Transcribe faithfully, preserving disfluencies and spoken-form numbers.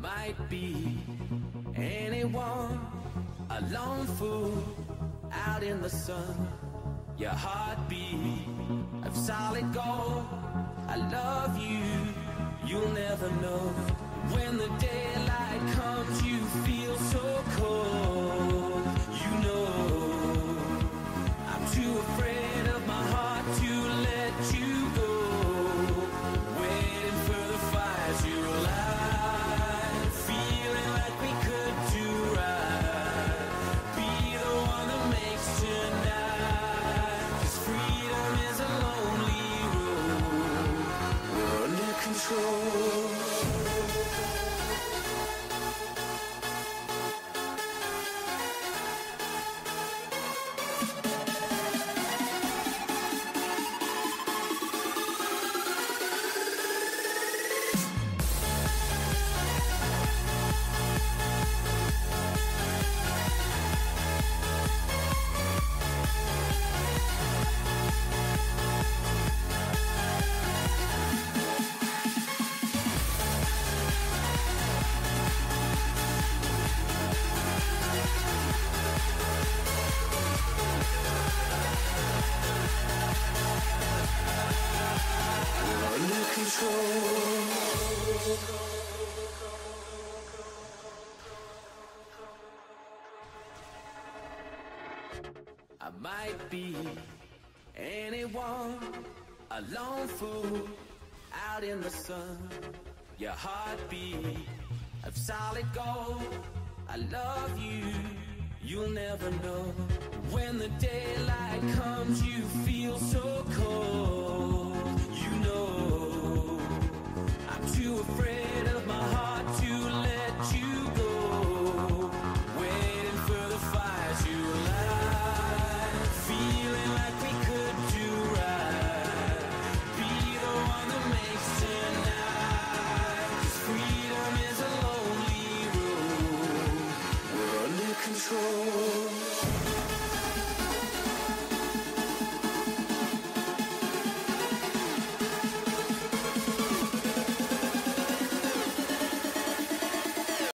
might be anyone, a lone fool out in the sun. Your heartbeat of solid gold. I love you, you'll never know. When the daylight comes, you feel so cold. You know, I'm too afraid of my heart to let you go. Waiting for the fire to light, feeling like we could do right. Be the one that makes tonight, 'cause freedom is a lonely road. We're under control. I might be anyone, a lone fool out in the sun. Your heartbeat of solid gold. I love you, you'll never know. When the daylight comes, you feel so cold. You know, I'm too afraid of my heart